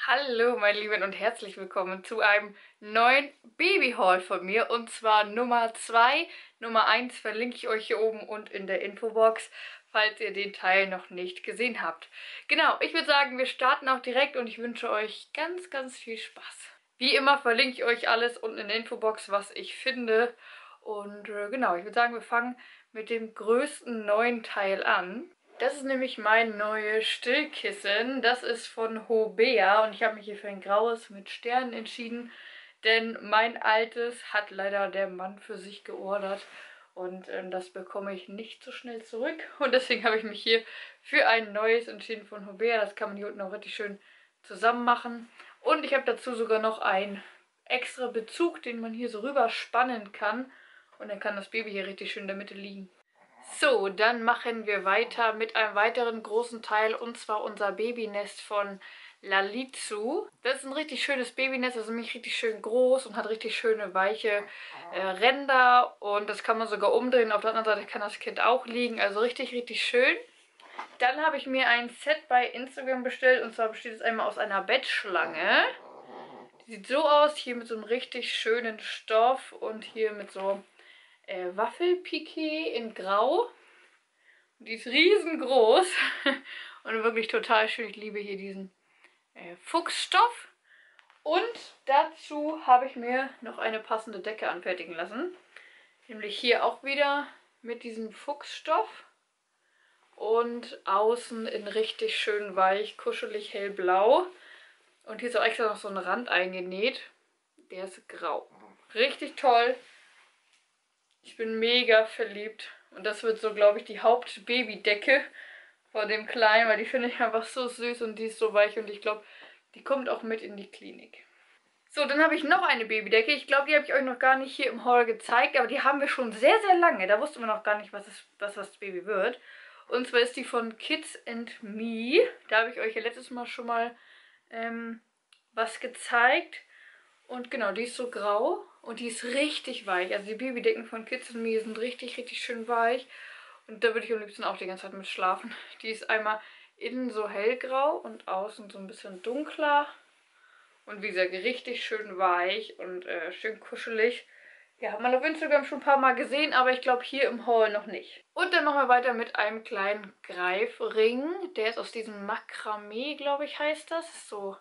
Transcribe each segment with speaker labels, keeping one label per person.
Speaker 1: Hallo meine Lieben und herzlich willkommen zu einem neuen Baby-Haul von mir und zwar Nummer 2. Nummer 1 verlinke ich euch hier oben und in der Infobox, falls ihr den Teil noch nicht gesehen habt. Genau, ich würde sagen, wir starten auch direkt und ich wünsche euch ganz viel Spaß. Wie immer verlinke ich euch alles unten in der Infobox, was ich finde. Und genau, ich würde sagen, wir fangen mit dem größten neuen Teil an. Das ist nämlich mein neues Stillkissen. Das ist von Hobea und ich habe mich hier für ein graues mit Sternen entschieden, denn mein altes hat leider der Mann für sich geordert und das bekomme ich nicht so schnell zurück. Und deswegen habe ich mich hier für ein neues entschieden von Hobea. Das kann man hier unten auch richtig schön zusammen machen. Und ich habe dazu sogar noch einen extra Bezug, den man hier so rüber spannen kann. Und dann kann das Baby hier richtig schön in der Mitte liegen. So, dann machen wir weiter mit einem weiteren großen Teil und zwar unser Babynest von Lalitzu. Das ist ein richtig schönes Babynest, das ist nämlich richtig schön groß und hat richtig schöne weiche Ränder und das kann man sogar umdrehen. Auf der anderen Seite kann das Kind auch liegen, also richtig schön. Dann habe ich mir ein Set bei Instagram bestellt und zwar besteht es einmal aus einer Bettschlange. Die sieht so aus, hier mit so einem richtig schönen Stoff und hier mit so Waffelpiqué in Grau. Die ist riesengroß und wirklich total schön. Ich liebe hier diesen Fuchsstoff. Und dazu habe ich mir noch eine passende Decke anfertigen lassen. Nämlich hier auch wieder mit diesem Fuchsstoff. Und außen in richtig schön weich, kuschelig hellblau. Und hier ist auch extra noch so ein Rand eingenäht. Der ist grau. Richtig toll. Ich bin mega verliebt. Und das wird so, glaube ich, die Hauptbabydecke von dem Kleinen, weil die finde ich einfach so süß und die ist so weich und ich glaube, die kommt auch mit in die Klinik. So, dann habe ich noch eine Babydecke. Ich glaube, die habe ich euch noch gar nicht hier im Haul gezeigt, aber die haben wir schon sehr lange. Da wussten wir noch gar nicht, was das Baby wird. Und zwar ist die von Kids and Me. Da habe ich euch ja letztes Mal schon mal was gezeigt. Und genau, die ist so grau und die ist richtig weich. Also die Babydecken von Kids and Me sind richtig schön weich. Und da würde ich am liebsten auch die ganze Zeit mit schlafen. Die ist einmal innen so hellgrau und außen so ein bisschen dunkler. Und wie gesagt, richtig schön weich und schön kuschelig. Ja, hat man auf Instagram schon ein paar Mal gesehen, aber ich glaube hier im Haul noch nicht. Und dann machen wir weiter mit einem kleinen Greifring. Der ist aus diesem Makramee, glaube ich, heißt das. So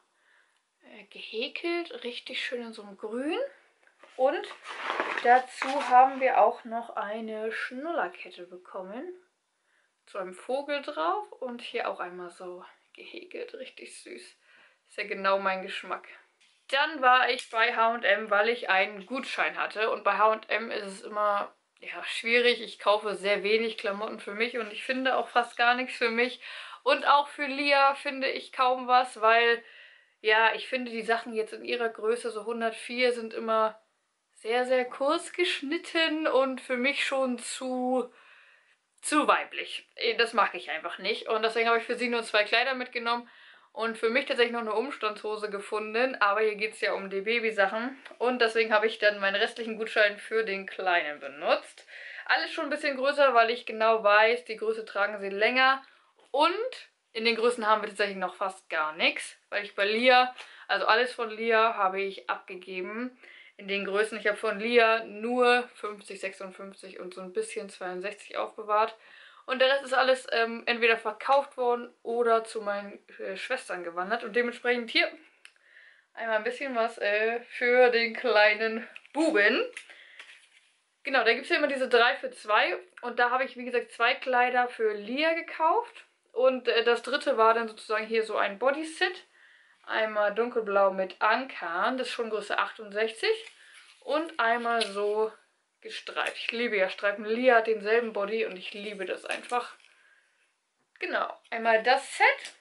Speaker 1: gehäkelt, richtig schön in so einem Grün. Und dazu haben wir auch noch eine Schnullerkette bekommen. Zu einem Vogel drauf und hier auch einmal so gehäkelt, richtig süß. Ist ja genau mein Geschmack. Dann war ich bei H&M, weil ich einen Gutschein hatte. Und bei H&M ist es immer schwierig. Ich kaufe sehr wenig Klamotten für mich und ich finde auch fast gar nichts für mich. Und auch für Lia finde ich kaum was, weil ja, ich finde die Sachen jetzt in ihrer Größe, so 104, sind immer sehr kurz geschnitten und für mich schon zu weiblich. Das mag ich einfach nicht. Und deswegen habe ich für sie nur 2 Kleider mitgenommen und für mich tatsächlich noch eine Umstandshose gefunden. Aber hier geht es ja um die Babysachen. Und deswegen habe ich dann meinen restlichen Gutschein für den Kleinen benutzt. Alles schon ein bisschen größer, weil ich genau weiß, die Größe tragen sie länger. Und in den Größen haben wir tatsächlich noch fast gar nichts. Weil ich bei Lia, also alles von Lia, habe ich abgegeben. In den Größen, ich habe von Lia nur 50, 56 und so ein bisschen 62 aufbewahrt. Und der Rest ist alles entweder verkauft worden oder zu meinen Schwestern gewandert. Und dementsprechend hier einmal ein bisschen was für den kleinen Buben. Genau, da gibt es ja immer diese 3 für 2. Und da habe ich, wie gesagt, 2 Kleider für Lia gekauft. Und das dritte war dann sozusagen hier so ein Bodyset. Einmal dunkelblau mit Ankern, das ist schon Größe 68. Und einmal so gestreift. Ich liebe ja Streifen. Lia hat denselben Body und ich liebe das einfach. Genau, einmal das Set.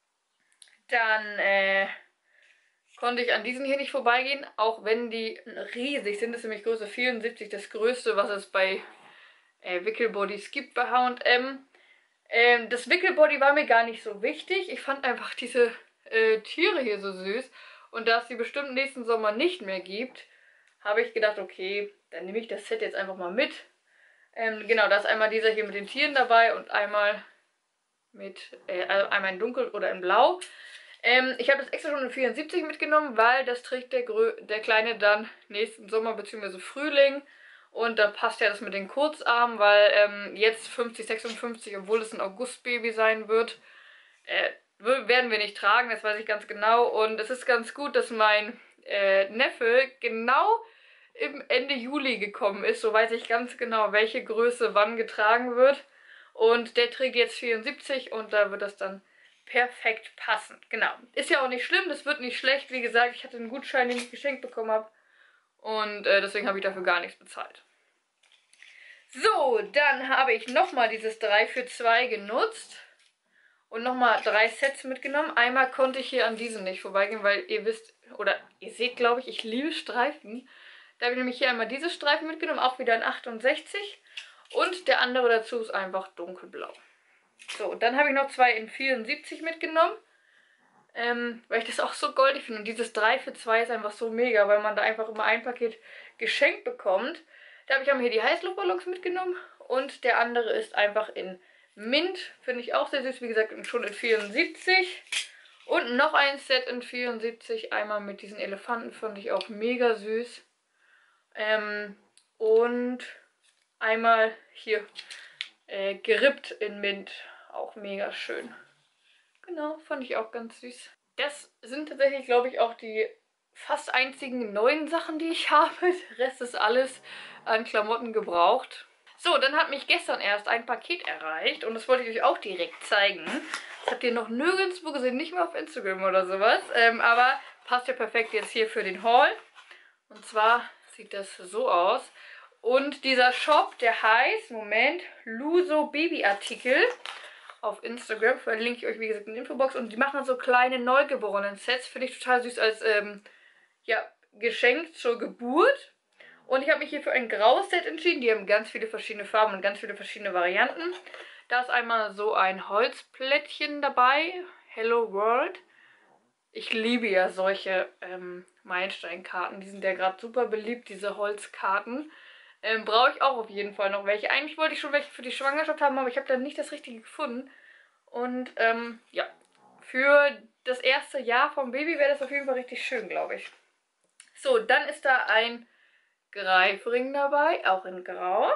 Speaker 1: Dann konnte ich an diesen hier nicht vorbeigehen, auch wenn die riesig sind. Das ist nämlich Größe 74, das größte, was es bei Wickelbodies gibt bei H&M. Das Wickelbody war mir gar nicht so wichtig. Ich fand einfach diese Tiere hier so süß. Und da es die bestimmt nächsten Sommer nicht mehr gibt, habe ich gedacht, okay, dann nehme ich das Set jetzt einfach mal mit. Genau, da ist einmal dieser hier mit den Tieren dabei und einmal mit, also einmal in dunkel oder in blau. Ich habe das extra schon in 74 mitgenommen, weil das trägt der Kleine dann nächsten Sommer bzw. Frühling. Und da passt ja das mit den Kurzarmen, weil jetzt 50, 56, obwohl es ein Augustbaby sein wird, werden wir nicht tragen, das weiß ich ganz genau. Und es ist ganz gut, dass mein Neffe genau im Ende Juli gekommen ist. So weiß ich ganz genau, welche Größe wann getragen wird. Und der trägt jetzt 74 und da wird das dann perfekt passen. Genau. Ist ja auch nicht schlimm, das wird nicht schlecht. Wie gesagt, ich hatte einen Gutschein, den ich geschenkt bekommen habe. Und deswegen habe ich dafür gar nichts bezahlt. So, dann habe ich nochmal dieses 3 für 2 genutzt. Und nochmal 3 Sets mitgenommen. Einmal konnte ich hier an diesen nicht vorbeigehen, weil ihr wisst, oder ihr seht, glaube ich, ich liebe Streifen. Da habe ich nämlich hier einmal diese Streifen mitgenommen, auch wieder in 68. Und der andere dazu ist einfach dunkelblau. So, und dann habe ich noch 2 in 74 mitgenommen. Weil ich das auch so goldig finde. Und dieses 3 für 2 ist einfach so mega, weil man da einfach immer ein Paket geschenkt bekommt. Da habe ich einmal hier die Heißluftballons mitgenommen. Und der andere ist einfach in Mint. Finde ich auch sehr süß. Wie gesagt, schon in 74. Und noch ein Set in 74. Einmal mit diesen Elefanten. Fand ich auch mega süß. Und einmal hier gerippt in Mint. Auch mega schön. Genau, fand ich auch ganz süß. Das sind tatsächlich, glaube ich, auch die fast einzigen neuen Sachen, die ich habe. Der Rest ist alles an Klamotten gebraucht. So, dann hat mich gestern erst ein Paket erreicht und das wollte ich euch auch direkt zeigen. Das habt ihr noch nirgendwo gesehen, nicht mal auf Instagram oder sowas. Aber passt ja perfekt jetzt hier für den Haul. Und zwar sieht das so aus. Und dieser Shop, der heißt, Moment, Luso Babyartikel. Auf Instagram verlinke ich euch, wie gesagt, in der Infobox. Und die machen so kleine Neugeborenen-Sets. Finde ich total süß als ja, Geschenk zur Geburt. Und ich habe mich hier für ein graues Set entschieden. Die haben ganz viele verschiedene Farben und ganz viele verschiedene Varianten. Da ist einmal so ein Holzplättchen dabei. Hello World. Ich liebe ja solche Meilensteinkarten. Die sind ja gerade super beliebt, diese Holzkarten. Brauche ich auch auf jeden Fall noch welche. Eigentlich wollte ich schon welche für die Schwangerschaft haben, aber ich habe dann nicht das Richtige gefunden. Und ja, für das erste Jahr vom Baby wäre das auf jeden Fall richtig schön, glaube ich. So, dann ist da ein Greifring dabei, auch in Grau.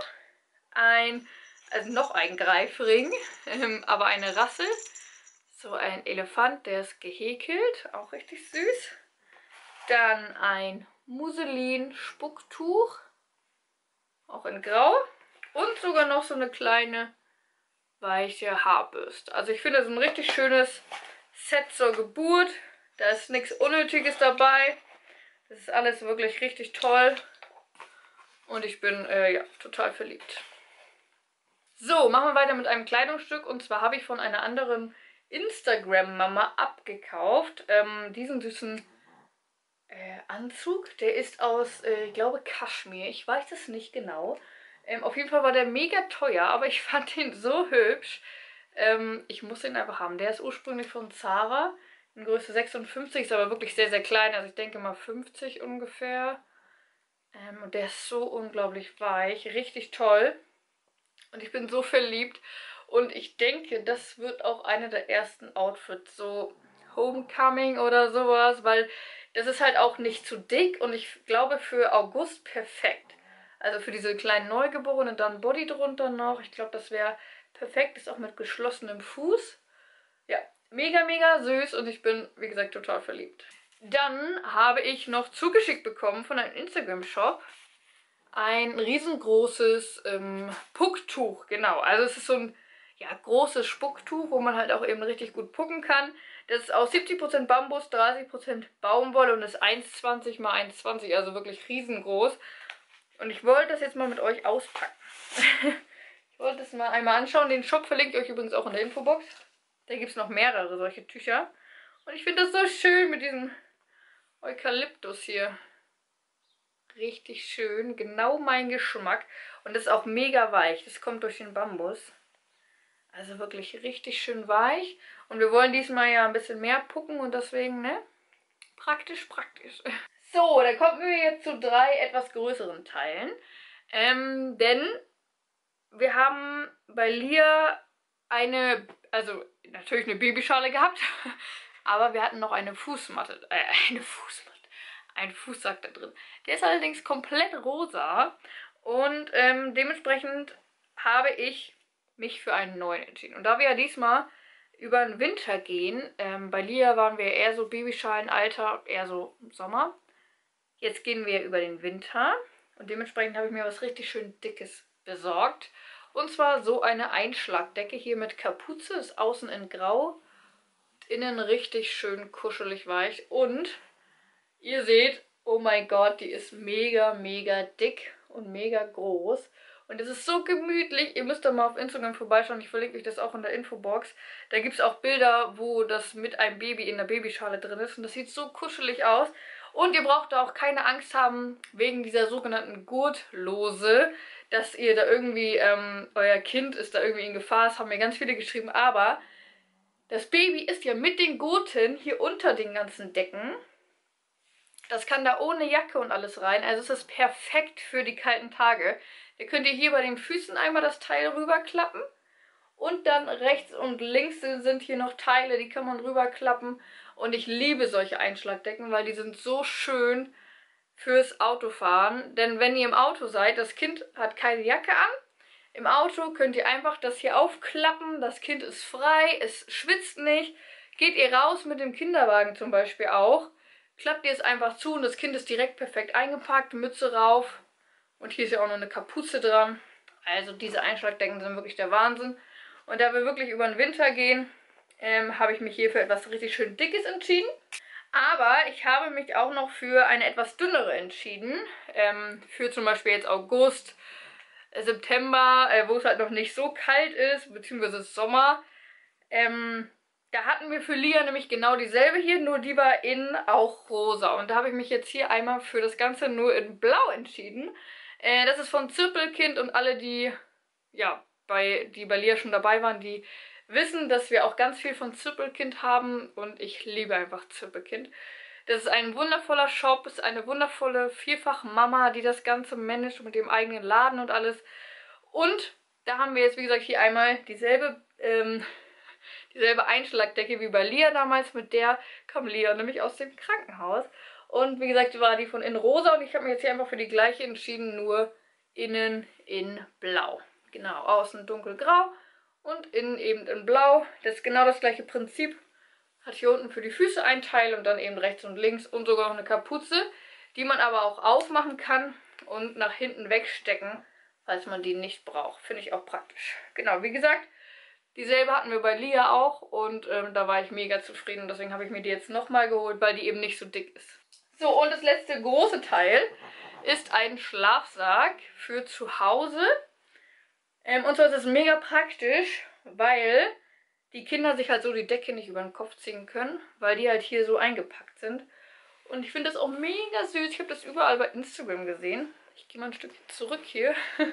Speaker 1: Also noch ein Greifring, aber eine Rassel. So ein Elefant, der ist gehäkelt, auch richtig süß. Dann ein Muselin-Spucktuch, auch in Grau. Und sogar noch so eine kleine weiche Haarbürste. Also ich finde, das ist ein richtig schönes Set zur Geburt. Da ist nichts Unnötiges dabei. Das ist alles wirklich richtig toll. Und ich bin ja, total verliebt. So, machen wir weiter mit einem Kleidungsstück. Und zwar habe ich von einer anderen Instagram-Mama abgekauft. Diesen süßen Anzug. Der ist aus, ich glaube, Kaschmir. Ich weiß es nicht genau. Auf jeden Fall war der mega teuer, aber ich fand den so hübsch. Ich muss den einfach haben. Der ist ursprünglich von Zara. In Größe 56, ist aber wirklich sehr, sehr klein. Also ich denke mal 50 ungefähr. Und der ist so unglaublich weich. Richtig toll. Und ich bin so verliebt. Und ich denke, das wird auch eine der ersten Outfits. So Homecoming oder sowas. Weil das ist halt auch nicht zu dick. Und ich glaube für August perfekt. Also für diese kleinen Neugeborenen dann Body drunter noch. Ich glaube, das wäre perfekt. Ist auch mit geschlossenem Fuß. Ja, mega, mega süß. Und ich bin, wie gesagt, total verliebt. Dann habe ich noch zugeschickt bekommen von einem Instagram-Shop ein riesengroßes Pucktuch. Genau, also es ist so ein ja, großes Spucktuch, wo man halt auch eben richtig gut pucken kann. Das ist aus 70% Bambus, 30% Baumwolle und ist 1,20 x 1,20, also wirklich riesengroß. Und ich wollte das jetzt mal mit euch auspacken. Ich wollte es mal einmal anschauen. Den Shop verlinke ich euch übrigens auch in der Infobox. Da gibt es noch mehrere solche Tücher. Und ich finde das so schön mit diesem Eukalyptus hier. Richtig schön. Genau mein Geschmack. Und das ist auch mega weich. Das kommt durch den Bambus. Also wirklich richtig schön weich. Und wir wollen diesmal ja ein bisschen mehr pucken und deswegen, ne? Praktisch, praktisch. So, dann kommen wir jetzt zu 3 etwas größeren Teilen. Denn wir haben bei Lia also natürlich eine Babyschale gehabt. Aber wir hatten noch eine Fußmatte, einen Fußsack da drin. Der ist allerdings komplett rosa und dementsprechend habe ich mich für einen neuen entschieden. Und da wir ja diesmal über den Winter gehen, bei Lia waren wir eher so Babyschalenalter, eher so Sommer. Jetzt gehen wir über den Winter und dementsprechend habe ich mir was richtig schön Dickes besorgt. Und zwar so eine Einschlagdecke hier mit Kapuze, ist außen in grau, innen richtig schön kuschelig weich. Und ihr seht, oh mein Gott, die ist mega, mega dick und mega groß. Und es ist so gemütlich. Ihr müsst da mal auf Instagram vorbeischauen. Ich verlinke euch das auch in der Infobox. Da gibt es auch Bilder, wo das mit einem Baby in der Babyschale drin ist. Und das sieht so kuschelig aus. Und ihr braucht da auch keine Angst haben, wegen dieser sogenannten Gurtlose, dass ihr da irgendwie, euer Kind ist da irgendwie in Gefahr. Das haben mir ganz viele geschrieben. Aber das Baby ist ja mit den Gurten hier unter den ganzen Decken. Das kann da ohne Jacke und alles rein. Also es ist perfekt für die kalten Tage. Da könnt ihr hier bei den Füßen einmal das Teil rüberklappen. Und dann rechts und links sind hier noch Teile, die kann man rüberklappen. Und ich liebe solche Einschlagdecken, weil die sind so schön fürs Autofahren. Denn wenn ihr im Auto seid, das Kind hat keine Jacke an. Im Auto könnt ihr einfach das hier aufklappen. Das Kind ist frei, es schwitzt nicht. Geht ihr raus mit dem Kinderwagen zum Beispiel auch, klappt ihr es einfach zu und das Kind ist direkt perfekt eingepackt, Mütze rauf. Und hier ist ja auch noch eine Kapuze dran. Also diese Einschlagdecken sind wirklich der Wahnsinn. Und da wir wirklich über den Winter gehen, habe ich mich hier für etwas richtig schön Dickes entschieden. Aber ich habe mich auch noch für eine etwas dünnere entschieden. Für zum Beispiel jetzt August, September, wo es halt noch nicht so kalt ist, beziehungsweise Sommer. Da hatten wir für Lia nämlich genau dieselbe hier, nur die war innen auch rosa. Und da habe ich mich jetzt hier einmal für das Ganze nur in Blau entschieden. Das ist von Zirpelkind und alle, die bei Lia schon dabei waren, die wissen, dass wir auch ganz viel von Zirpelkind haben. Und ich liebe einfach Zirpelkind. Das ist ein wundervoller Shop, ist eine wundervolle Vierfach-Mama, die das Ganze managt mit dem eigenen Laden und alles. Und da haben wir jetzt, wie gesagt, hier einmal dieselbe Einschlagdecke wie bei Lia damals. Mit der kam Lia nämlich aus dem Krankenhaus. Und wie gesagt, war die von innen rosa und ich habe mich jetzt hier einfach für die gleiche entschieden, nur innen in blau. Genau, außen dunkelgrau und innen eben in blau. Das ist genau das gleiche Prinzip. Hat hier unten für die Füße einen Teil und dann eben rechts und links und sogar noch eine Kapuze, die man aber auch aufmachen kann und nach hinten wegstecken, falls man die nicht braucht. Finde ich auch praktisch. Genau, wie gesagt, dieselbe hatten wir bei Lia auch und da war ich mega zufrieden und deswegen habe ich mir die jetzt nochmal geholt, weil die eben nicht so dick ist. So, und das letzte große Teil ist ein Schlafsack für zu Hause. Und zwar ist es mega praktisch, weil die Kinder sich halt so die Decke nicht über den Kopf ziehen können, weil die halt hier so eingepackt sind. Und ich finde das auch mega süß. Ich habe das überall bei Instagram gesehen. Ich gehe mal ein Stückchen zurück hier.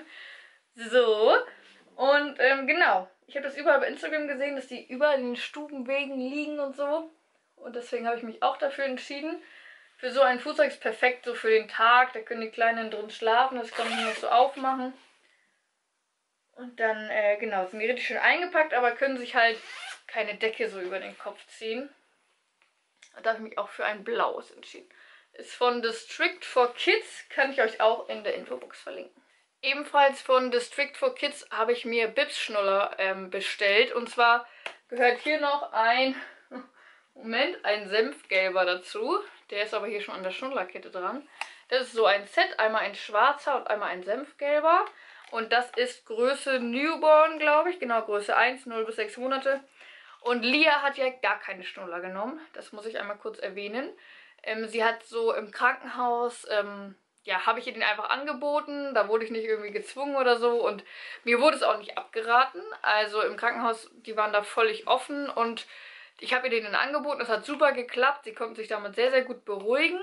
Speaker 1: So. Und genau. Ich habe das überall bei Instagram gesehen, dass die überall in den Stubenwegen liegen und so. Und deswegen habe ich mich auch dafür entschieden. Für so einen Fußsack ist perfekt, so für den Tag. Da können die Kleinen drin schlafen. Das kann man noch so aufmachen. Und dann, genau, sind die richtig schön eingepackt, aber können sich halt keine Decke so über den Kopf ziehen. Und da habe ich mich auch für ein blaues entschieden. Ist von District for Kids, kann ich euch auch in der Infobox verlinken. Ebenfalls von District for Kids habe ich mir Bibs-Schnuller bestellt. Und zwar gehört hier noch ein Senfgelber dazu. Der ist aber hier schon an der Schnullerkette dran. Das ist so ein Set, einmal ein schwarzer und einmal ein Senfgelber. Und das ist Größe Newborn, glaube ich. Genau, Größe 1, 0 bis 6 Monate. Und Lia hat ja gar keine Schnuller genommen. Das muss ich einmal kurz erwähnen. Sie hat so im Krankenhaus, habe ich ihr den einfach angeboten. Da wurde ich nicht irgendwie gezwungen oder so. Und mir wurde es auch nicht abgeraten. Also im Krankenhaus, die waren da völlig offen. Und ich habe ihr den angeboten. Das hat super geklappt. Sie konnte sich damit sehr, sehr gut beruhigen.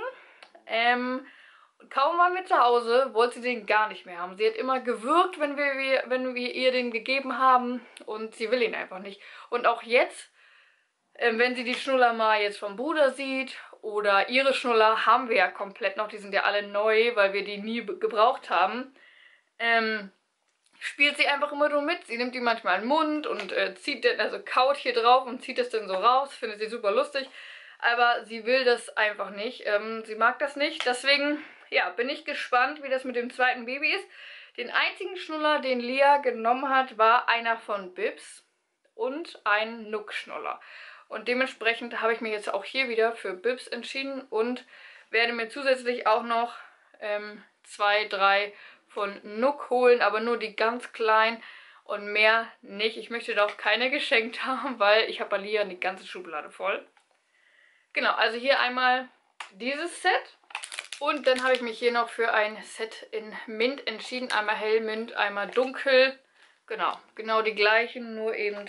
Speaker 1: Kaum waren wir zu Hause, wollte sie den gar nicht mehr haben. Sie hat immer gewürgt, wenn wir ihr den gegeben haben und sie will ihn einfach nicht. Und auch jetzt, wenn sie die Schnuller mal jetzt vom Bruder sieht oder ihre Schnuller haben wir ja komplett noch, die sind ja alle neu, weil wir die nie gebraucht haben, spielt sie einfach immer nur mit. Sie nimmt die manchmal in den Mund und zieht dann, also kaut hier drauf und zieht das dann so raus. Findet sie super lustig. Aber sie will das einfach nicht. Sie mag das nicht. Deswegen, ja, bin ich gespannt, wie das mit dem zweiten Baby ist. Den einzigen Schnuller, den Lia genommen hat, war einer von Bibs und ein Nook-Schnuller. Und dementsprechend habe ich mich jetzt auch hier wieder für Bibs entschieden und werde mir zusätzlich auch noch 2, 3 von Nook holen, aber nur die ganz kleinen und mehr nicht. Ich möchte da auch keine geschenkt haben, weil ich habe bei Lia die ganze Schublade voll. Genau, also hier einmal dieses Set. Und dann habe ich mich hier noch für ein Set in Mint entschieden. Einmal hell Mint, einmal dunkel. Genau die gleichen, nur eben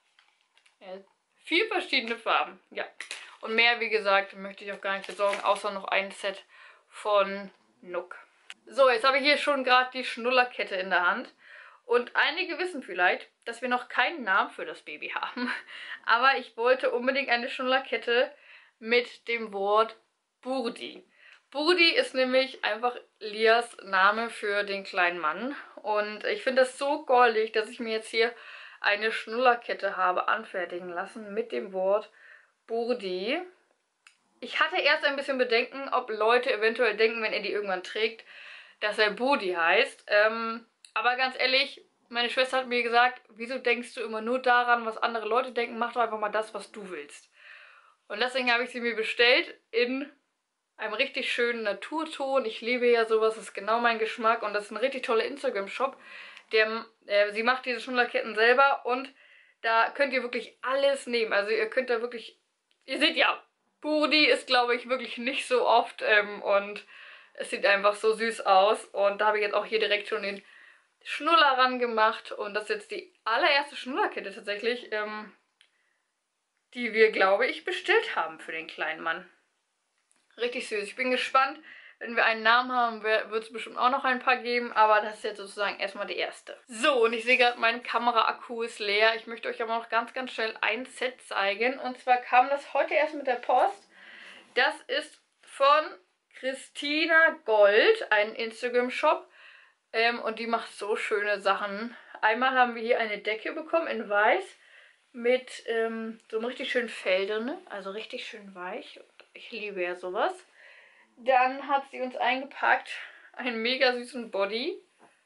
Speaker 1: 4 verschiedene Farben. Ja, und mehr, wie gesagt, möchte ich auch gar nicht besorgen, außer noch ein Set von Nook. So, jetzt habe ich hier schon gerade die Schnullerkette in der Hand. Und einige wissen vielleicht, dass wir noch keinen Namen für das Baby haben. Aber ich wollte unbedingt eine Schnullerkette mit dem Wort Burdi. Burdi ist nämlich einfach Lias Name für den kleinen Mann. Und ich finde das so goldig, dass ich mir jetzt hier eine Schnullerkette habe anfertigen lassen mit dem Wort Burdi. Ich hatte erst ein bisschen Bedenken, ob Leute eventuell denken, wenn er die irgendwann trägt, dass er Burdi heißt. Aber ganz ehrlich, meine Schwester hat mir gesagt, wieso denkst du immer nur daran, was andere Leute denken? Mach doch einfach mal das, was du willst. Und deswegen habe ich sie mir bestellt in einem richtig schönen Naturton. Ich liebe ja sowas, das ist genau mein Geschmack. Und das ist ein richtig toller Instagram-Shop. Sie macht diese Schnullerketten selber und da könnt ihr wirklich alles nehmen. Also ihr könnt da wirklich, ihr seht ja, Burdi ist, glaube ich, wirklich nicht so oft und es sieht einfach so süß aus. Und da habe ich jetzt auch hier direkt schon den Schnuller ran gemacht. Und das ist jetzt die allererste Schnullerkette tatsächlich, die wir, glaube ich, bestellt haben für den kleinen Mann. Richtig süß. Ich bin gespannt. Wenn wir einen Namen haben, wird es bestimmt auch noch ein paar geben. Aber das ist jetzt sozusagen erstmal die erste. So, und ich sehe gerade, mein Kameraakku ist leer. Ich möchte euch aber noch ganz, ganz schnell ein Set zeigen. Und zwar kam das heute erst mit der Post. Das ist von Christina Gold, ein Instagram-Shop. Und die macht so schöne Sachen. Einmal haben wir hier eine Decke bekommen in weiß mit so einem richtig schönen Fell drin. Also richtig schön weich. Ich liebe ja sowas. Dann hat sie uns eingepackt einen mega süßen Body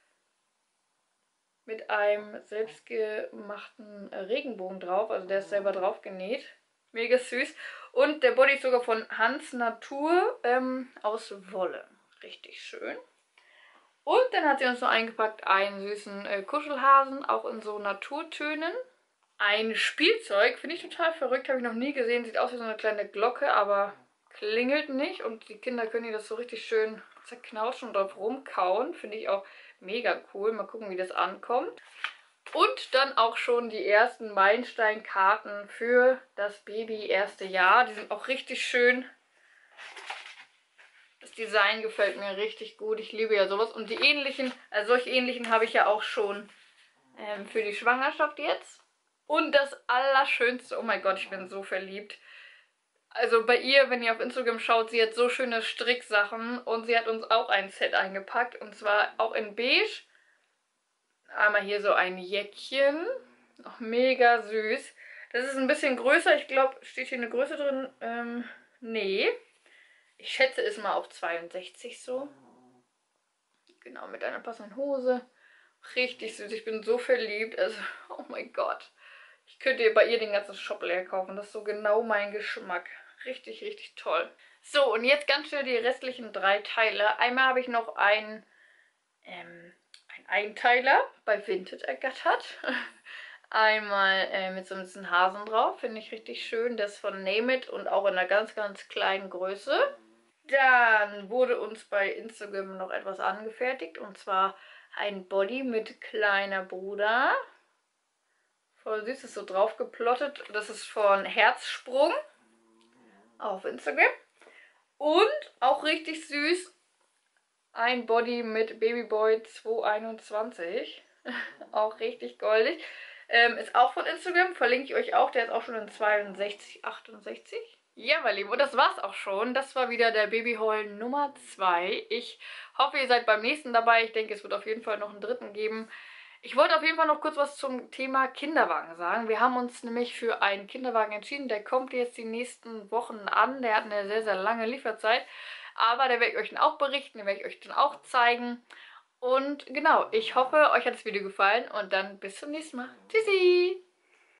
Speaker 1: mit einem selbstgemachten Regenbogen drauf. Also der ist selber drauf genäht. Mega süß. Und der Body ist sogar von Hans Natur aus Wolle. Richtig schön. Und dann hat sie uns noch eingepackt einen süßen Kuschelhasen, auch in so Naturtönen. Ein Spielzeug, finde ich total verrückt, habe ich noch nie gesehen. Sieht aus wie so eine kleine Glocke, aber klingelt nicht. Und die Kinder können hier das so richtig schön zerknauschen und drauf rumkauen. Finde ich auch mega cool. Mal gucken, wie das ankommt. Und dann auch schon die ersten Meilensteinkarten für das Baby erste Jahr. Die sind auch richtig schön. Das Design gefällt mir richtig gut. Ich liebe ja sowas. Und die ähnlichen, also solche ähnlichen habe ich ja auch schon für die Schwangerschaft jetzt. Und das Allerschönste, oh mein Gott, ich bin so verliebt. Also bei ihr, wenn ihr auf Instagram schaut, sie hat so schöne Stricksachen. Und sie hat uns auch ein Set eingepackt. Und zwar auch in beige. Einmal hier so ein Jäckchen. Auch mega süß. Das ist ein bisschen größer. Ich glaube, steht hier eine Größe drin? Nee. Ich schätze es mal auf 62 so. Genau, mit einer passenden Hose. Richtig süß. Ich bin so verliebt. Also, oh mein Gott. Ich könnte bei ihr den ganzen Shop leer kaufen. Das ist so genau mein Geschmack. Richtig, richtig toll. So, und jetzt ganz schnell die restlichen 3 Teile. Einmal habe ich noch einen Einteiler bei Vinted ergattert. Einmal mit so ein bisschen Hasen drauf. Finde ich richtig schön. Das ist von Name It und auch in einer ganz, ganz kleinen Größe. Dann wurde uns bei Instagram noch etwas angefertigt. Und zwar ein Body mit kleiner Bruder. Voll süß, ist so drauf geplottet. Das ist von Herzsprung auf Instagram. Und auch richtig süß, ein Body mit Babyboy 221. Auch richtig goldig. Ist auch von Instagram, verlinke ich euch auch. Der ist auch schon in 62, 68. Ja, meine Lieben, und das war's auch schon. Das war wieder der Babyhaul Nummer 2. Ich hoffe, ihr seid beim nächsten dabei. Ich denke, es wird auf jeden Fall noch einen dritten geben. Ich wollte auf jeden Fall noch kurz was zum Thema Kinderwagen sagen. Wir haben uns nämlich für einen Kinderwagen entschieden. Der kommt jetzt die nächsten Wochen an. Der hat eine sehr, sehr lange Lieferzeit. Aber da werde ich euch dann auch berichten, den werde ich euch dann auch zeigen. Und genau, ich hoffe, euch hat das Video gefallen und dann bis zum nächsten Mal. Tschüssi!